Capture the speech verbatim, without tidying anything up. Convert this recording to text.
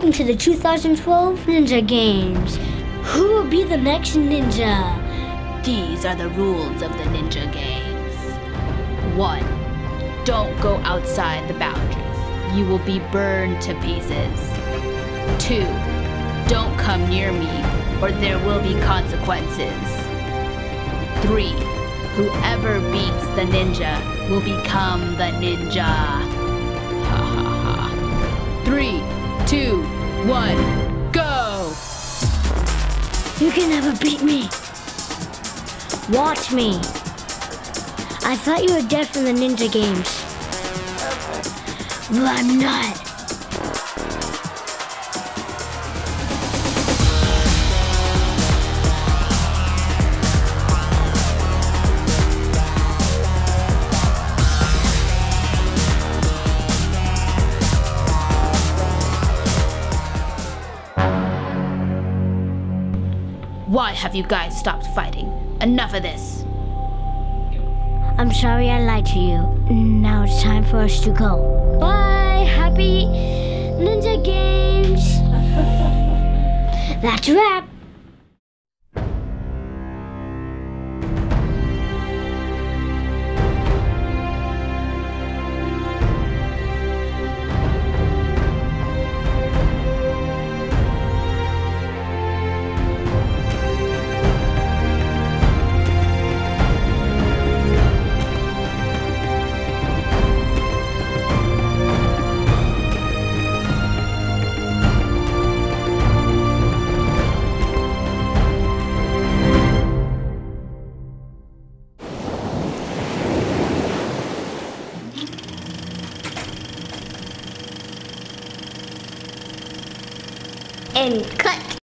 welcome to the two thousand twelve Ninja Games. Who will be the next ninja? These are the rules of the Ninja Games. One, don't go outside the boundaries. You will be burned to pieces. Two, don't come near me, or there will be consequences. Three, whoever beats the ninja will become the ninja. Ha ha ha. Three, two, one, go! You can never beat me. Watch me. I thought you were dead from the Ninja Games. Well, I'm not. Why have you guys stopped fighting? Enough of this. I'm sorry I lied to you. Now it's time for us to go. Bye! Happy Ninja Games! That's a wrap. And cut.